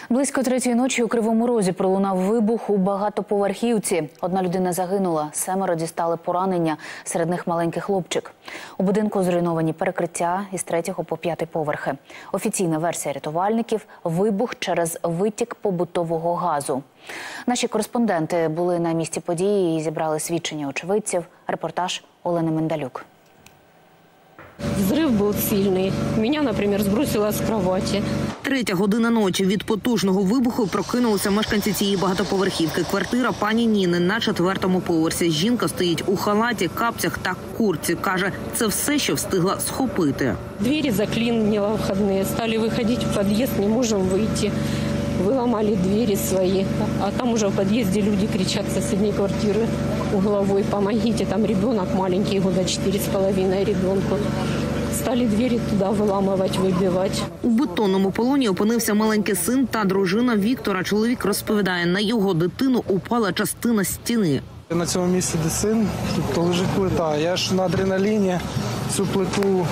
Близько 3-ї ночі у Кривому Розі пролунав вибух у багатоповерхівці. Одна людина загинула, 7 дістали поранення, серед них маленький хлопчик. У будинку зруйновані перекриття із 3-го по 5-й поверхи. Офіційна версія рятувальників – вибух через витік побутового газу. Наші кореспонденти були на місці події і зібрали свідчення очевидців. Репортаж Олени Мендалюк. Взрыв был сильный. Меня, например, сбросило с кровати. 3-я година ночі. Від потужного вибуху прокинулися мешканці цієї багатоповерхівки. Квартира пані Ніни на 4-му поверсі. Жінка стоїть у халаті, капцях та куртці. Каже, це все, що встигла схопити. Двери заклинило входные. Стали выходить в подъезд, не можем выйти. Выломали двери свои. А там уже в подъезде люди кричат с соседней квартиры угловой: помогите, там ребенок маленький, года 4,5 ребенку. Стали двері туди виламувати, вибивати. У бетонному полоні опинився маленький син та дружина Віктора. Чоловік розповідає, на його дитину упала частина стіни. На цьому місці, де син, тут лежить плита. Я ж на адреналіні цю плиту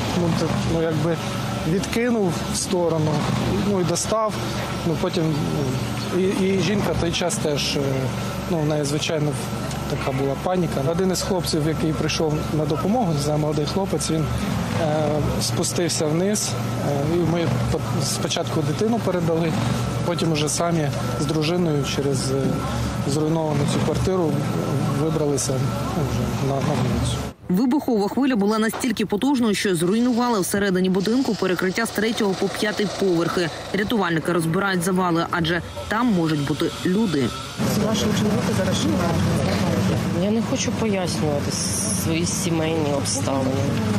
відкинув в сторону, і достав. Потім і жінка той час теж, в неї, звичайно, така була паніка. Один із хлопців, який прийшов на допомогу, молодий хлопець, він спустився вниз. І ми спочатку дитину передали, потім вже самі з дружиною через зруйновану цю квартиру вибралися вже на вулицю. Вибухова хвиля була настільки потужною, що зруйнували всередині будинку перекриття з 3-го по 5-й поверхи. Рятувальники розбирають завали, адже там можуть бути люди. Вашого чоловіка зараз немає. Я не хочу пояснювати свої сімейні обставини.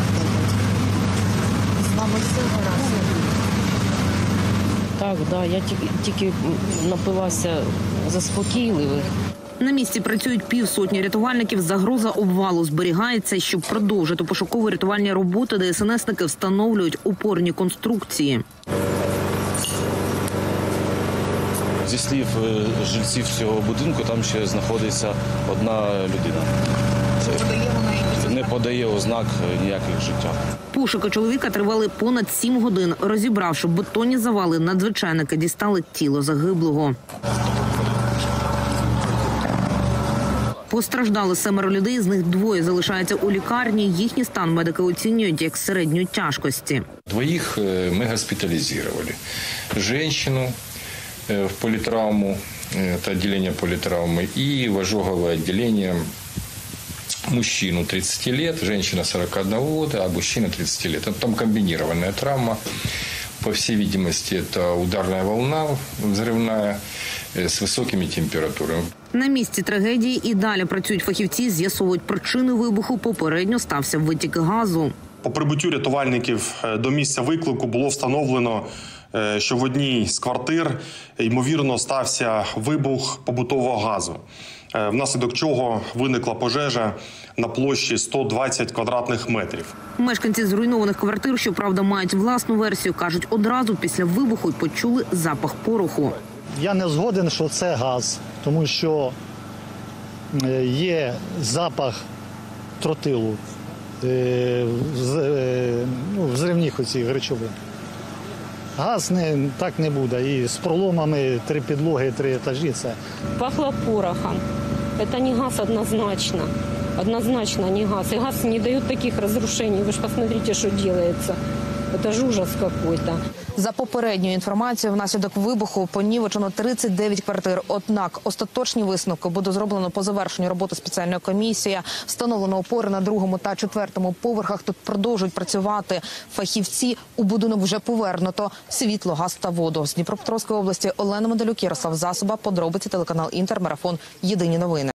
З вами все гаразд? Так, я тільки напилася заспокійливих. На місці працюють 50 рятувальників. Загроза обвалу зберігається. Щоб продовжити пошуково-рятувальні роботи, ДСНСники встановлюють опорні конструкції. Зі слів жильців цього будинку, там ще знаходиться одна людина. Не подає ознак ніяких життя. Пошуки чоловіка тривали понад 7 годин. Розібравши бетонні завали, надзвичайники дістали тіло загиблого. Постраждали 7 людей, з них 2 залишаються у лікарні. Їхній стан медики оцінюють як середньої тяжкості. 2 мы госпитализировали. Женщину в политравму, это отделение политравмы, и в ожоговое отделение мужчину 30 лет, женщина 41 года, а мужчина 30 лет. Там комбинированная травма. По всей видимости, это ударная волна взрывная с высокими температурами. На місці трагедії і далі працюють фахівці, з'ясовують причини вибуху. Попередньо стався витік газу. По прибуттю рятувальників до місця виклику було встановлено, що в одній з квартир, ймовірно, стався вибух побутового газу, внаслідок чого виникла пожежа на площі 120 квадратних метрів. Мешканці зруйнованих квартир, щоправда, мають власну версію. Кажуть, одразу після вибуху почули запах пороху. Я не згоден, що це газ, тому що є запах тротилу, взривних оцих речовин. Газ так не буде. І з проломами 3 підлоги, 3 етажі це. Пахло порохом. Это не газ однозначно. Однозначно не газ. И газ не дает таких разрушений. Вы же посмотрите, что делается. Это ж ужас какой-то. За попередньою інформацією, внаслідок вибуху понівечено 39 квартир. Однак остаточні висновки буде зроблено по завершенню роботи спеціальної комісії. Встановлено опори на 2-му та 4-му поверхах. Тут продовжують працювати фахівці. У будинок вже повернуто світло, газ та воду. З Дніпропетровської області Олена Мендалюк, Ярослав Засоба. Подробиці, телеканал Інтер, марафон. Єдині новини.